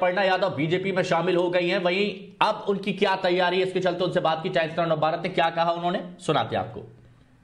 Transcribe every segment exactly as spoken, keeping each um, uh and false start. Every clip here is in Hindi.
अपर्णा यादव बीजेपी में शामिल हो गई हैं, वहीं अब उनकी क्या तैयारी है, इसके चलते उनसे बात की टाइम्स नाउ भारत ने क्या कहा उन्होंने, सुनाते हैं आपको।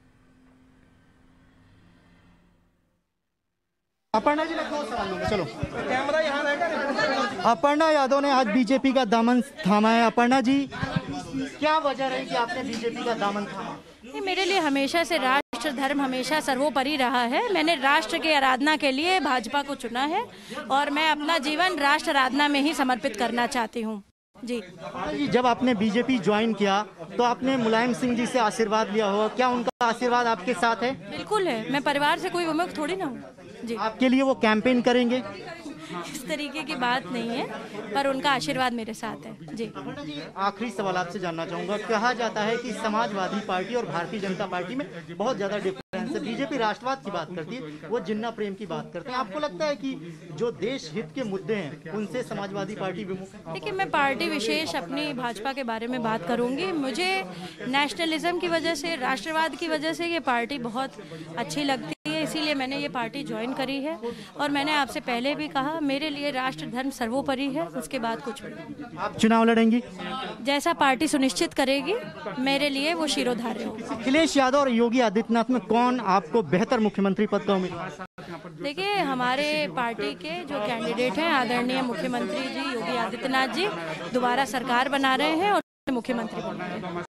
अपर्णा जी, दो सवाल होंगे, चलो कैमरा यहाँ रहेगा। अपर्णा यादव ने आज बीजेपी का दामन थामा है। अपर्णा जी, क्या वजह रही कि आपने बीजेपी का दामन थामा? ये मेरे लिए हमेशा से राष्ट्र धर्म हमेशा सर्वोपरि रहा है। मैंने राष्ट्र के आराधना के लिए भाजपा को चुना है और मैं अपना जीवन राष्ट्र आराधना में ही समर्पित करना चाहती हूँ। जी जी, जब आपने बीजेपी ज्वाइन किया तो आपने मुलायम सिंह जी से आशीर्वाद लिया होगा, क्या उनका आशीर्वाद आपके साथ है? बिल्कुल है, मैं परिवार से कोई विमुख थोड़ी ना हूँ। जी, आपके लिए वो कैंपेन करेंगे? इस तरीके की बात नहीं है, पर उनका आशीर्वाद मेरे साथ है। जी आखिरी सवाल आपसे जानना चाहूंगा, कहा जाता है कि समाजवादी पार्टी और भारतीय जनता पार्टी में बहुत ज्यादा डिफरेंस है। बीजेपी राष्ट्रवाद की बात करती है, वो जिन्ना प्रेम की बात करते हैं। आपको लगता है कि जो देश हित के मुद्दे हैं उनसे समाजवादी पार्टी विमुख है? देखिए, मैं पार्टी विशेष अपनी भाजपा के बारे में बात करूंगी। मुझे नेशनलिज्म की वजह से, राष्ट्रवाद की वजह से ये पार्टी बहुत अच्छी लगती है, इसीलिए मैंने ये पार्टी ज्वाइन करी है। और मैंने आपसे पहले भी कहा, मेरे लिए राष्ट्र धर्म सर्वोपरि है, उसके बाद कुछ भी। आप चुनाव लड़ेंगी? जैसा पार्टी सुनिश्चित करेगी मेरे लिए वो शिरोधार्य हो। अखिलेश यादव और योगी आदित्यनाथ में कौन आपको बेहतर मुख्यमंत्री पद का उम्मीदवार? देखिए, हमारे पार्टी के जो कैंडिडेट हैं आदरणीय मुख्यमंत्री जी योगी आदित्यनाथ जी दोबारा सरकार बना रहे हैं और मुख्यमंत्री बन रहे हैं।